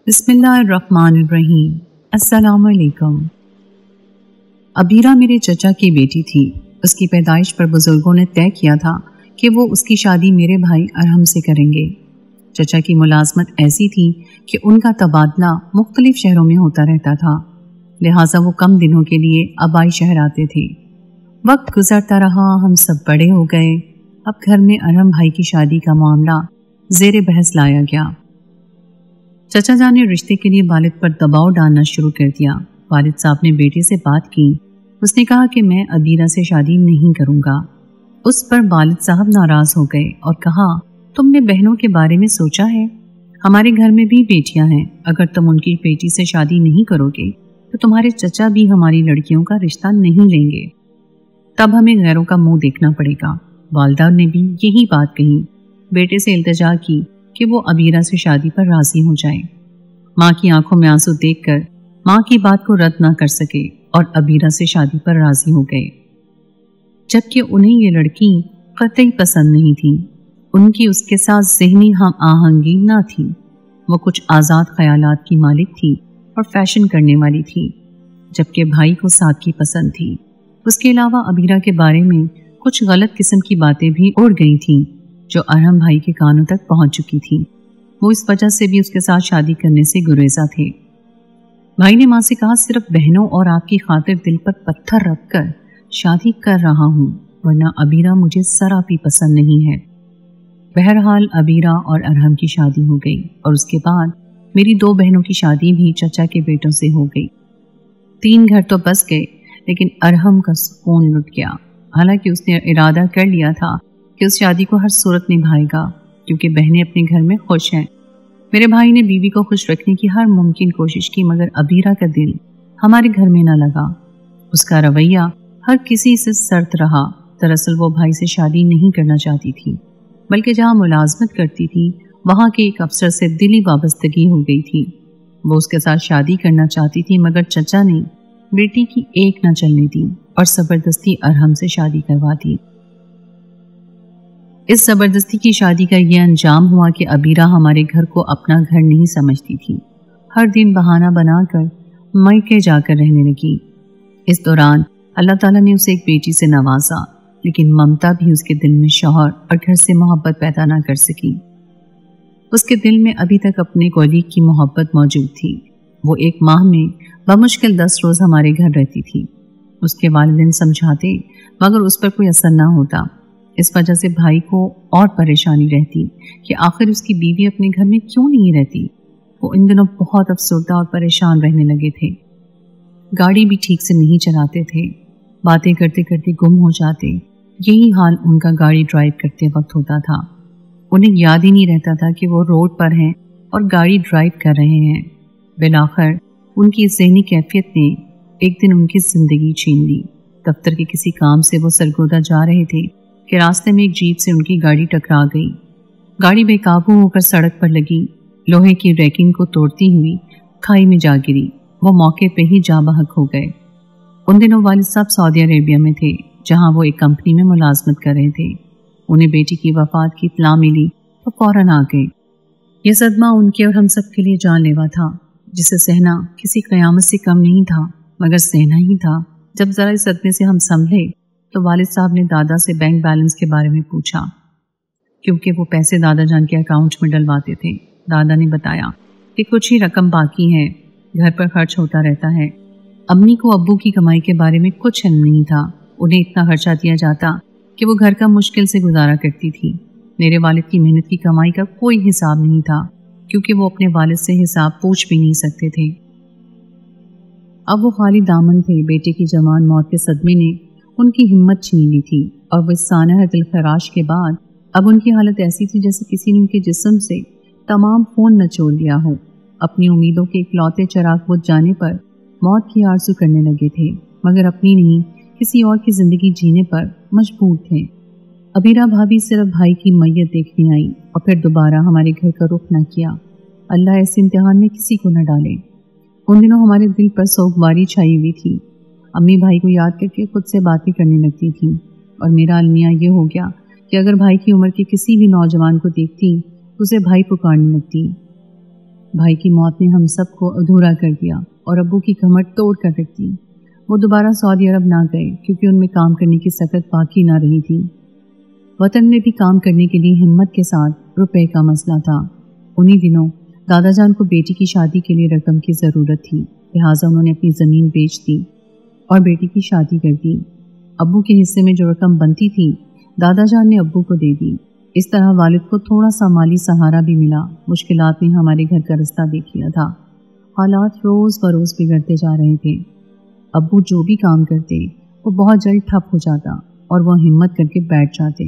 بسم اللہ الرحمن الرحیم۔ السلام علیکم۔ ابیرہ میرے چچا کی بیٹی تھی۔ اس کی پیدائش پر بزرگوں نے طے کیا تھا کہ وہ اس کی شادی میرے بھائی ارحم سے کریں گے۔ چچا کی ملازمت ایسی تھی کہ ان کا تبادلہ مختلف شہروں میں ہوتا رہتا تھا، لہٰذا وہ کم دنوں کے لیے آبائی شہر آتے تھے۔ وقت گزرتا رہا، ہم سب بڑے ہو گئے۔ اب گھر میں ارحم بھائی کی شادی کا معاملہ زیر بحث لایا گیا۔ چچا جان نے رشتے کے لیے والد پر دباؤ ڈالنا شروع کر دیا۔ والد صاحب نے بیٹے سے بات کی۔ اس نے کہا کہ میں ابیرہ سے شادی نہیں کروں گا۔ اس پر والد صاحب ناراض ہو گئے اور کہا، تم نے بہنوں کے بارے میں سوچا ہے؟ ہمارے گھر میں بھی بیٹیاں ہیں، اگر تم ان کی بیٹی سے شادی نہیں کرو گے تو تمہارے چچا بھی ہماری لڑکیوں کا رشتہ نہیں لیں گے، تب ہمیں غیروں کا منہ دیکھنا پڑے گا۔ والدہ نے بھی یہی بات کہی۔ بیٹے سے التجا کی کہ وہ ابیرہ سے شادی پر راضی ہو جائے۔ ماں کی آنکھوں میں آنسو دیکھ کر ماں کی بات کو رد نہ کر سکے اور ابیرہ سے شادی پر راضی ہو گئے، جبکہ انہیں یہ لڑکی قطعی پسند نہیں تھی۔ ان کی اس کے ساتھ ذہنی ہم آہنگی نہ تھی۔ وہ کچھ آزاد خیالات کی مالک تھی اور فیشن کرنے والی تھی، جبکہ بھائی کو سادگی پسند تھی۔ اس کے علاوہ ابیرہ کے بارے میں کچھ غلط قسم کی باتیں بھی اڑ گئی تھیں جو ارحم بھائی کے کانوں تک پہنچ چکی تھی۔ وہ اس وجہ سے بھی اس کے ساتھ شادی کرنے سے گریزا تھے۔ بھائی نے ماں سے کہا، صرف بہنوں اور آپ کی خاطر دل پر پتھر رکھ کر شادی کر رہا ہوں، ورنہ ابیرہ مجھے ذرا بھی پسند نہیں ہے۔ بہرحال ابیرہ اور ارحم کی شادی ہو گئی اور اس کے بعد میری 2 بہنوں کی شادی بھی چچا کے بیٹوں سے ہو گئی۔ 3 گھر تو بس گئے، لیکن ارحم کا سکون لٹ گیا۔ حالانکہ اس نے ارادہ کر لیا تھا کہ اس شادی کو ہر صورت نبھائے گا، کیونکہ بہنیں اپنے گھر میں خوش ہیں۔ میرے بھائی نے بیوی کو خوش رکھنے کی ہر ممکن کوشش کی، مگر ابیرہ کا دل ہمارے گھر میں نہ لگا۔ اس کا رویہ ہر کسی سے سرد رہا۔ دراصل وہ بھائی سے شادی نہیں کرنا چاہتی تھی، بلکہ جہاں ملازمت کرتی تھی وہاں کے ایک افسر سے دلی وابستگی ہو گئی تھی۔ وہ اس کے ساتھ شادی کرنا چاہتی تھی، مگر چچا نے بیٹی کی ایک نہ چلنے دی اور زبردستی ارحم سے شادی کروا دی۔ اس زبردستی کی شادی کا یہ انجام ہوا کہ ابیرہ ہمارے گھر کو اپنا گھر نہیں سمجھتی تھی۔ ہر دن بہانہ بنا کر میکے جا کر رہنے لگی۔ اس دوران اللہ تعالیٰ نے اسے ایک بیٹی سے نوازا، لیکن ممتا بھی اس کے دل میں شوہر اور گھر سے محبت پیدا نہ کر سکی۔ اس کے دل میں ابھی تک اپنے کولیگ کی محبت موجود تھی۔ وہ 1 ماہ میں بمشکل 10 روز ہمارے گھر رہتی تھی۔ اس کے والدین سمجھاتے، مگر اس پر کوئی اثر نہ ہوتا۔ اس وجہ سے بھائی کو اور پریشانی رہتی کہ آخر اس کی بیوی اپنے گھر میں کیوں نہیں رہتی۔ وہ ان دنوں بہت افسردہ اور پریشان رہنے لگے تھے۔ گاڑی بھی ٹھیک سے نہیں چلاتے تھے، باتیں کرتے کرتے گم ہو جاتے۔ یہی حال ان کا گاڑی ڈرائیو کرتے وقت ہوتا تھا۔ انہیں یاد ہی نہیں رہتا تھا کہ وہ روڈ پر ہیں اور گاڑی ڈرائیو کر رہے ہیں۔ بالآخر ان کی ذہنی کیفیت نے ایک دن ان کی زندگی چھین لی۔ دفتر کے کسی کام سے وہ سرگودا جا رہے تھے کہ راستے میں ایک جیپ سے ان کی گاڑی ٹکرا گئی۔ گاڑی بے قابو ہو کر سڑک پر لگی، لوہے کی ریکنگ کو توڑتی ہوئی کھائی میں جا گری۔ وہ موقع پہ ہی جاں بحق ہو گئے۔ ان دنوں والد صاحب سعودی عربیہ میں تھے، جہاں وہ ایک کمپنی میں ملازمت کر رہے تھے۔ انہیں بیٹی کی وفات کی اطلاع ملی تو فوراً آ گئے۔ یہ صدمہ ان کے اور ہم سب کے لیے جان لیوا تھا، جسے سہنا کسی قیامت سے کم نہیں تھا، مگر سہنا ہی تھا۔ جب ذرا اس صدمے سے ہم سنبھلے تو والد صاحب نے دادا سے بینک بیلنس کے بارے میں پوچھا، کیونکہ وہ پیسے دادا جان کے اکاؤنٹ میں ڈلواتے تھے۔ دادا نے بتایا کہ کچھ ہی رقم باقی ہے، گھر پر خرچ ہوتا رہتا ہے۔ امی کو ابو کی کمائی کے بارے میں کچھ علم نہیں تھا۔ انہیں اتنا خرچہ دیا جاتا کہ وہ گھر کا مشکل سے گزارا کرتی تھی۔ میرے والد کی محنت کی کمائی کا کوئی حساب نہیں تھا، کیونکہ وہ اپنے والد سے حساب پوچھ بھی نہیں سکتے تھے۔ اب وہ خالی دامن تھے۔ بیٹے کی جوان موت کے صدمے نے ان کی ہمت چھین لی تھی، اور وہ اس سانحہ دل خراش کے بعد اب ان کی حالت ایسی تھی جیسے کسی نے ان کے جسم سے تمام خون نچوڑ لیا ہو۔ اپنی امیدوں کے اکلوتے چراغ بجھ جانے پر موت کی آرزو کرنے لگے تھے، مگر اپنی نہیں، کسی اور کی زندگی جینے پر مجبور تھے۔ ابیرہ بھابھی صرف بھائی کی میت دیکھنے آئی اور پھر دوبارہ ہمارے گھر کا رخ نہ کیا۔ اللہ ایسے امتحان میں کسی کو نہ ڈالے۔ ان دنوں ہمارے دل پر سوگواری چھائی ہوئی تھی۔ امی بھائی کو یاد کر کے خود سے باتیں کرنے لگتی تھیں، اور میرا المیہ یہ ہو گیا کہ اگر بھائی کی عمر کے کسی بھی نوجوان کو دیکھتی تو اسے بھائی پکارنے لگتی۔ بھائی کی موت نے ہم سب کو ادھورا کر دیا اور ابو کی کمر توڑ کر رکھ دی۔ وہ دوبارہ سعودی عرب نہ گئے کیونکہ ان میں کام کرنے کی سکت باقی نہ رہی تھی۔ وطن میں بھی کام کرنے کے لیے ہمت کے ساتھ روپے کا مسئلہ تھا۔ انہی دنوں دادا جان کو بیٹی کی شادی کے لیے رقم کی ضرورت تھی، لہٰذا انہوں نے اپنی زمین بیچ دی اور بیٹی کی شادی کر دی۔ ابو کے حصے میں جو رقم بنتی تھی دادا جان نے ابو کو دے دی۔ اس طرح والد کو تھوڑا سا مالی سہارا بھی ملا۔ مشکلات نے ہمارے گھر کا رستہ دیکھ لیا تھا۔ حالات روز بروز بگڑتے جا رہے تھے۔ ابو جو بھی کام کرتے وہ بہت جلد ٹھپ ہو جاتا اور وہ ہمت کر کے بیٹھ جاتے۔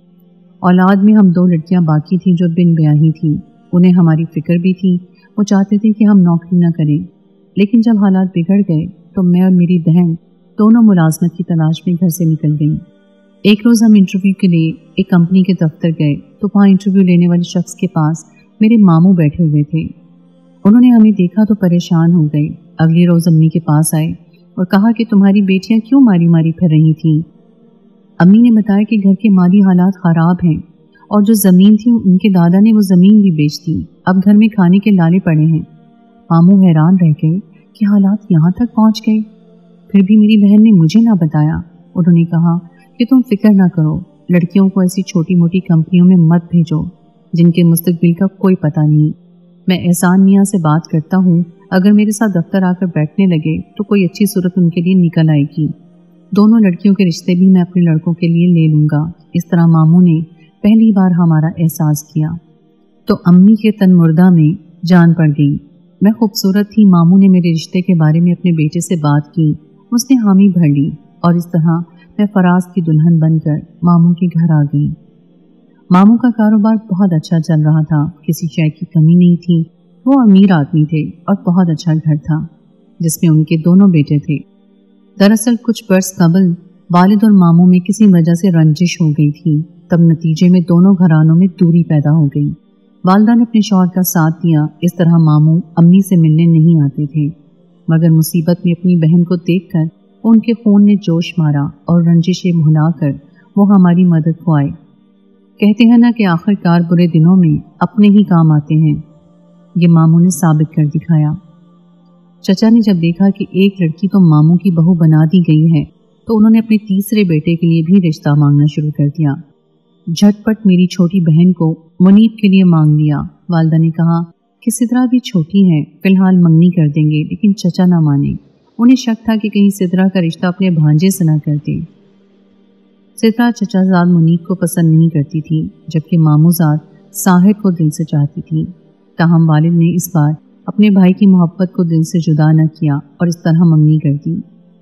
اولاد میں ہم 2 لڑکیاں باقی تھیں جو بن بیاہی تھیں۔ انہیں ہماری فکر بھی تھی، وہ چاہتے تھے کہ ہم نوکری نہ کریں، لیکن جب حالات بگڑ گئے تو میں اور میری بہن دونوں ملازمت کی تلاش میں گھر سے نکل گئیں۔ ایک روز ہم انٹرویو کے لیے ایک کمپنی کے دفتر گئے تو وہاں انٹرویو لینے والے شخص کے پاس میرے ماموں بیٹھے ہوئے تھے۔ انہوں نے ہمیں دیکھا تو پریشان ہو گئے۔ اگلی روز امی کے پاس آئے اور کہا کہ تمہاری بیٹیاں کیوں ماری ماری پھر رہی تھیں؟ امی نے بتایا کہ گھر کے مالی حالات خراب ہیں اور جو زمین تھی ان کے دادا نے وہ زمین بھی بیچ دی، اب گھر میں کھانے کے لالے پڑے ہیں۔ ماموں حیران رہ گئے کہ حالات یہاں تک پہنچ گئے۔ پھر بھی میری بہن نے مجھے نہ بتایا۔ انہوں نے کہا کہ تم فکر نہ کرو، لڑکیوں کو ایسی چھوٹی موٹی کمپنیوں میں مت بھیجو جن کے مستقبل کا کوئی پتہ نہیں۔ میں احسان میاں سے بات کرتا ہوں، اگر میرے ساتھ دفتر آ کر بیٹھنے لگے تو کوئی اچھی صورت ان کے لیے نکل آئے گی۔ دونوں لڑکیوں کے رشتے بھی میں اپنے لڑکوں کے لیے لے لوں گا۔ اس طرح ماموں نے پہلی بار ہمارا احساس کیا تو امی کے تن مردہ میں جان پڑ گئی۔ میں خوبصورت تھی، ماموں نے میرے رشتے کے بارے میں اپنے بیٹے سے بات کی، اس نے حامی بھر لی اور اس طرح میں فراز کی دلہن بن کر ماموں کے گھر آ گئی۔ ماموں کا کاروبار بہت اچھا چل رہا تھا، کسی شے کی کمی نہیں تھی۔ وہ امیر آدمی تھے اور بہت اچھا گھر تھا جس میں ان کے دونوں بیٹے تھے۔ دراصل کچھ برس قبل والد اور ماموں میں کسی وجہ سے رنجش ہو گئی تھی، تب نتیجے میں دونوں گھرانوں میں دوری پیدا ہو گئی۔ والدہ نے اپنے شوہر کا ساتھ دیا، اس طرح ماموں امی سے ملنے نہیں آتے تھے، مگر مصیبت میں اپنی بہن کو دیکھ کر ان کے خون نے جوش مارا اور رنجشیں بھلا کر وہ ہماری مدد کو آئے۔ کہتے ہیں نا کہ آخر کار برے دنوں میں اپنے ہی کام آتے ہیں، یہ ماموں نے ثابت کر دکھایا۔ چچا نے جب دیکھا کہ ایک لڑکی تو ماموں کی بہو بنا دی گئی ہے تو انہوں نے اپنے تیسرے بیٹے کے لیے بھی رشتہ مانگنا شروع کر دیا۔ جھٹ پٹ میری چھوٹی بہن کو منیب کے لیے مانگ لیا۔ والدہ نے کہا کہ سدرا بھی چھوٹی ہے، فی الحال منگنی کر دیں گے، لیکن چچا نہ مانے۔ انہیں شک تھا کہ کہیں سدرا کا رشتہ اپنے بھانجے سے نہ کرتے۔ سدرا چچا زاد منیب کو پسند نہیں کرتی تھی، جبکہ ماموں زاد ساحر کو دل سے چاہتی تھی۔ تاہم والد نے اس بار اپنے بھائی کی محبت کو دل سے جدا نہ کیا اور اس طرح منگنی کر دی۔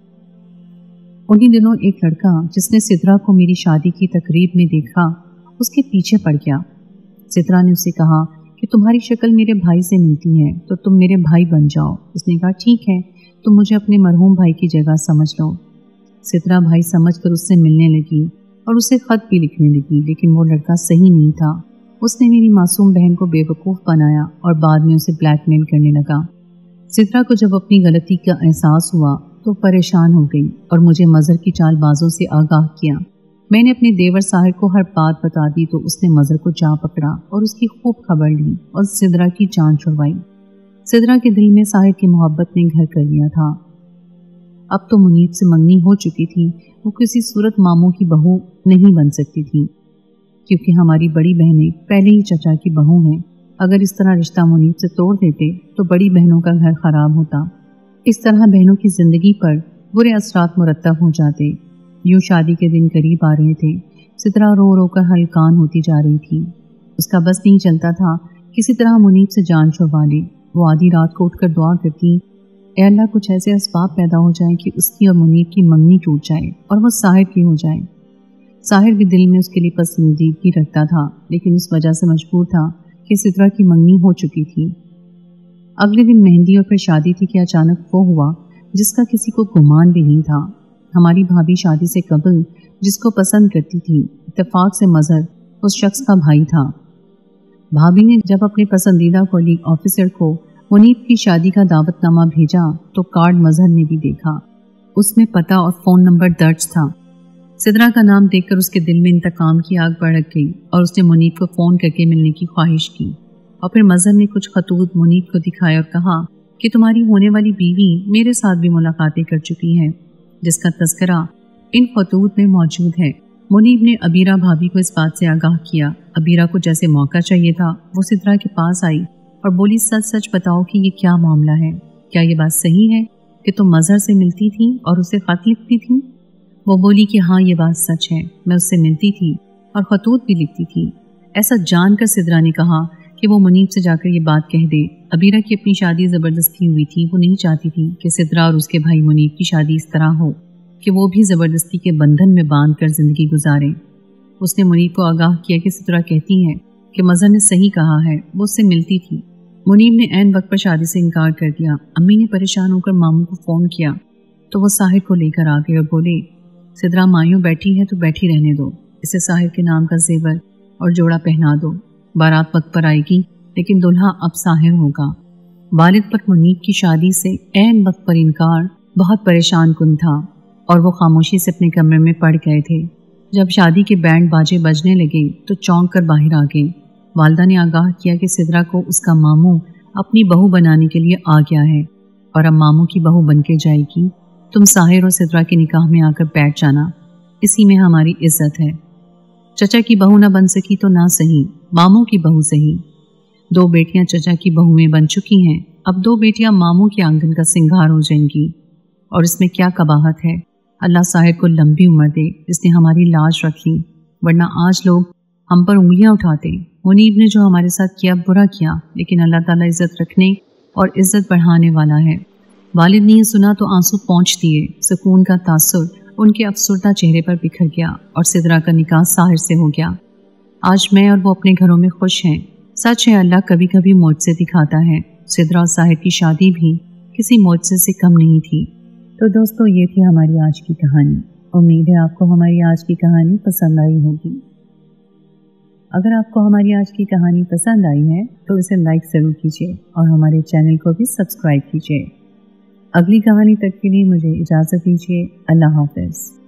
انہی دنوں ایک لڑکا جس نے سدرا کو میری شادی کی تقریب میں دیکھا اس کے پیچھے پڑ گیا۔ سدرا نے اسے کہا کہ تمہاری شکل میرے بھائی سے ملتی ہے تو تم میرے بھائی بن جاؤ۔ اس نے کہا ٹھیک ہے، تم مجھے اپنے مرحوم بھائی کی جگہ سمجھ لو۔ سدرا بھائی سمجھ کر اس سے ملنے لگی اور اسے خط بھی لکھنے لگی، لیکن وہ لڑکا صحیح نہیں تھا۔ اس نے میری معصوم بہن کو بے وقوف بنایا اور بعد میں اسے بلیک میل کرنے لگا۔ سدرا کو جب اپنی غلطی کا احساس ہوا تو پریشان ہو گئی اور مجھے مظہر کی چال بازوں سے آگاہ کیا۔ میں نے اپنے دیور ساحر کو ہر بات بتا دی تو اس نے مظہر کو جا پکڑا اور اس کی خوب خبر لی اور سدرا کی جان چھڑوائی۔ سدرا کے دل میں ساحر کی محبت نے گھر کر لیا تھا۔ اب تو منیب سے منگنی ہو چکی تھی، وہ کسی صورت ماموں کی بہو نہیں بن سکتی تھی، کیونکہ ہماری بڑی بہنیں پہلے ہی چچا کی بہو ہیں۔ اگر اس طرح رشتہ منیب سے توڑ دیتے تو بڑی بہنوں کا گھر خراب ہوتا۔ اس طرح بہنوں کی زندگی پر برے اثرات مرتب ہو جاتے۔ یوں شادی کے دن قریب آ رہے تھے، سدرا رو رو کر ہلکان ہوتی جا رہی تھی۔ اس کا بس نہیں چلتا تھا کسی طرح منیب سے جان چھڑوا لے۔ وہ آدھی رات کو اٹھ کر دعا کرتی، اے اللہ کچھ ایسے اسباب پیدا ہو جائیں کہ اس کی اور منیب کی منگنی ٹوٹ جائے اور وہ ساحر کی ہو جائے۔ ساحر بھی دل میں اس کے لیے پسندیدگی رکھتا تھا، لیکن اس وجہ سے مجبور تھا کہ سدرا کی منگنی ہو چکی تھی۔ اگلے دن مہندی اور پھر شادی تھی کہ اچانک وہ ہوا جس کا کسی کو گمان بھی نہیں تھا۔ ہماری بھابھی شادی سے قبل جس کو پسند کرتی تھی، اتفاق سے مظہر اس شخص کا بھائی تھا۔ بھابھی نے جب اپنے پسندیدہ کولیگ آفیسر کو منیب کی شادی کا دعوت نامہ بھیجا تو کارڈ مظہر نے بھی دیکھا، اس میں پتہ اور فون نمبر درج تھا۔ سدرا کا نام دیکھ کر اس کے دل میں انتقام کی آگ بھڑک گئی اور اس نے منیب کو فون کر کے ملنے کی خواہش کی और फिर मजहर ने कुछ खतूत मुनीब को दिखाए और कहा कि तुम्हारी होने वाली बीवी मेरे साथ भी मुलाकातें कर चुकी है, जिसका तज़किरा इन खतूत में मौजूद है। मुनीब ने अबीरा भाभी को इस बात से आगाह किया। अबीरा को जैसे मौका चाहिए था, वो सिद्रा के पास आई और बोली, सच सच बताओ कि ये क्या मामला है, क्या ये बात सही है कि तुम मजहर से मिलती थी और उसे खत लिखती थी? वो बोली कि हाँ, ये बात सच है, मैं उससे मिलती थी और खतूत भी लिखती थी। ऐसा जानकर सिद्रा ने कहा कि वो मुनीब से जाकर ये बात कह दे। अबीरा की अपनी शादी ज़बरदस्ती हुई थी, वो नहीं चाहती थी कि सिद्रा और उसके भाई मुनीब की शादी इस तरह हो कि वो भी ज़बरदस्ती के बंधन में बांध कर ज़िंदगी गुजारें। उसने मुनीब को आगाह किया कि सिद्रा कहती है कि मजहर ने सही कहा है, वो उससे मिलती थी। मुनीब ने ऐन वक्त पर शादी से इनकार कर दिया। अम्मी ने परेशान होकर मामू को फ़ोन किया तो वो साहिर को लेकर आ गए और बोले, सिद्रा मायूं बैठी है तो बैठी रहने दो, इसे साहिर के नाम का जेवर और जोड़ा पहना दो। बारात वक्त पर आएगी लेकिन दुल्हा अब साहिर होगा। वालिद पर मुनीब की शादी से ऐन वक्त पर इनकार बहुत परेशान कुन था और वो खामोशी से अपने कमरे में पड़ गए थे। जब शादी के बैंड बाजे बजने लगे तो चौंक कर बाहर आ गए। वालदा ने आगाह किया कि सिद्रा को उसका मामू अपनी बहू बनाने के लिए आ गया है और अब मामू की बहू बन के जाएगी। तुम साहिर और सिद्रा के निकाह में आकर बैठ जाना, इसी में हमारी इज्जत है। चचा की बहू ना बन सकी तो ना सही, मामू की बहू सही। 2 बेटियां चचा की बहू में बन चुकी हैं, अब 2 बेटियां मामू के आंगन का सिंगार हो जाएंगी। और इसमें क्या कबाहत है। अल्लाह साहिर को लंबी उम्र दे, जिसने हमारी लाज रखी, वरना आज लोग हम पर उंगलियां उठाते। मुनीब ने जो हमारे साथ किया बुरा किया, लेकिन अल्लाह ताला इज्जत रखने और इज्जत बढ़ाने वाला है। वालिद ने सुना तो आंसू पहुँच दिए। सुकून का तासुर उनके अफसरदा चेहरे पर बिखर गया और सिद्रा का निकाह साहिर से हो गया। आज मैं और वो अपने घरों में खुश हैं। सच है, अल्लाह कभी कभी मोजज़े दिखाता है। सिद्रा और साहिर की शादी भी किसी मोजज़े से कम नहीं थी। तो दोस्तों, ये थी हमारी आज की कहानी। उम्मीद है आपको हमारी आज की कहानी पसंद आई होगी। अगर आपको हमारी आज की कहानी पसंद आई है तो इसे लाइक ज़रूर कीजिए और हमारे चैनल को भी सब्सक्राइब कीजिए। अगली कहानी तक के लिए मुझे इजाज़त दीजिए। अल्लाह हाफ़िज़।